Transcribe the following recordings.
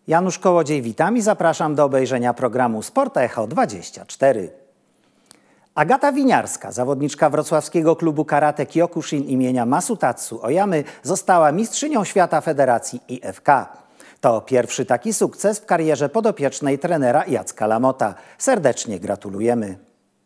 Janusz Kołodziej, witam i zapraszam do obejrzenia programu Sport Echo 24. Agata Winiarska, zawodniczka wrocławskiego klubu karate Kyokushin imienia Masutatsu Oyamy, została mistrzynią świata Federacji IFK. To pierwszy taki sukces w karierze podopiecznej trenera Jacka Lamota. Serdecznie gratulujemy.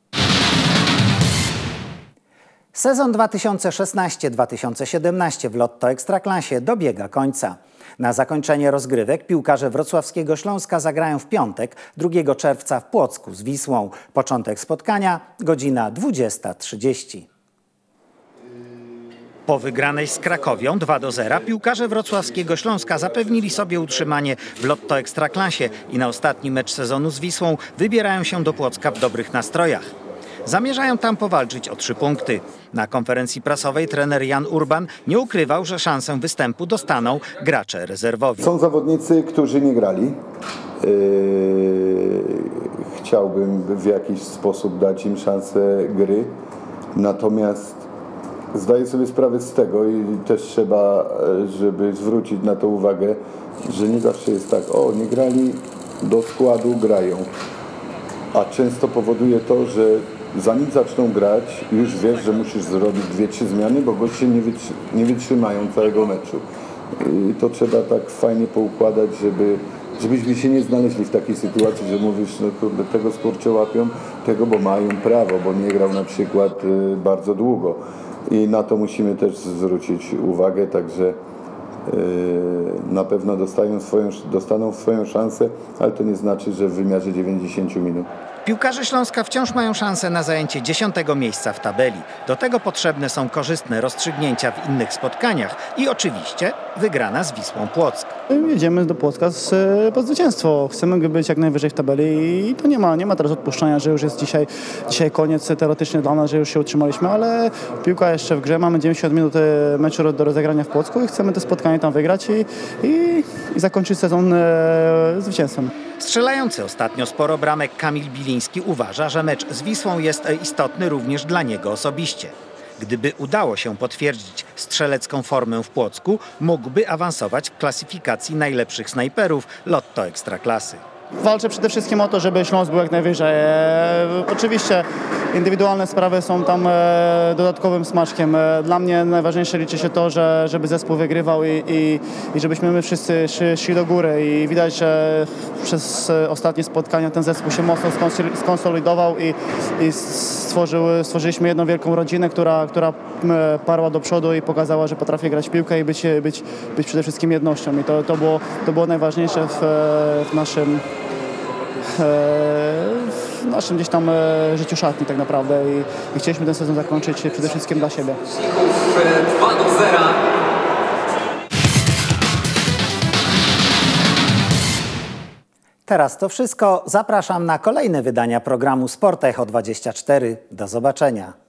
Sezon 2016-2017 w Lotto Ekstraklasie dobiega końca. Na zakończenie rozgrywek piłkarze wrocławskiego Śląska zagrają w piątek, 2 czerwca w Płocku z Wisłą. Początek spotkania godzina 20:30. Po wygranej z Krakowią 2-0 piłkarze wrocławskiego Śląska zapewnili sobie utrzymanie w Lotto Ekstraklasie i na ostatni mecz sezonu z Wisłą wybierają się do Płocka w dobrych nastrojach. Zamierzają tam powalczyć o 3 punkty. Na konferencji prasowej trener Jan Urban nie ukrywał, że szansę występu dostaną gracze rezerwowi. Są zawodnicy, którzy nie grali. Chciałbym w jakiś sposób dać im szansę gry. Natomiast zdaję sobie sprawę z tego i też trzeba, żeby zwrócić na to uwagę, że nie zawsze jest tak, nie grali, do składu grają. A często powoduje to, że zanim zaczną grać, już wiesz, że musisz zrobić 2-3 zmiany, bo goście nie wytrzymają całego meczu. I to trzeba tak fajnie poukładać, żebyśmy się nie znaleźli w takiej sytuacji, że mówisz, no kurde, tego skurczę łapią, tego, bo mają prawo, bo nie grał na przykład bardzo długo. I na to musimy też zwrócić uwagę, także na pewno dostaną swoją szansę, ale to nie znaczy, że w wymiarze 90 minut. Piłkarze Śląska wciąż mają szansę na zajęcie 10. miejsca w tabeli. Do tego potrzebne są korzystne rozstrzygnięcia w innych spotkaniach i oczywiście wygrana z Wisłą Płock. Jedziemy do Płocka po zwycięstwo. Chcemy być jak najwyżej w tabeli i to nie ma teraz odpuszczania, że już jest dzisiaj koniec teoretycznie dla nas, że już się utrzymaliśmy, ale piłka jeszcze w grze. Mamy 90 minut meczu do rozegrania w Płocku i chcemy to spotkanie tam wygrać i zakończyć sezon zwycięstwem. Strzelający ostatnio sporo bramek Kamil Biliński uważa, że mecz z Wisłą jest istotny również dla niego osobiście. Gdyby udało się potwierdzić strzelecką formę w Płocku, mógłby awansować w klasyfikacji najlepszych snajperów Lotto Ekstraklasy. Walczę przede wszystkim o to, żeby Śląsk był jak najwyżej. Oczywiście indywidualne sprawy są tam dodatkowym smaczkiem. Dla mnie najważniejsze liczy się to, żeby zespół wygrywał i żebyśmy my wszyscy szli do góry. I widać, że przez ostatnie spotkania ten zespół się mocno skonsolidował i stworzyliśmy jedną wielką rodzinę, która parła do przodu i pokazała, że potrafi grać w piłkę i być przede wszystkim jednością. I to było najważniejsze w naszym gdzieś tam życiu szatni tak naprawdę i chcieliśmy ten sezon zakończyć przede wszystkim dla siebie. 2-0. Teraz to wszystko. Zapraszam na kolejne wydania programu Sport Echo 24. Do zobaczenia.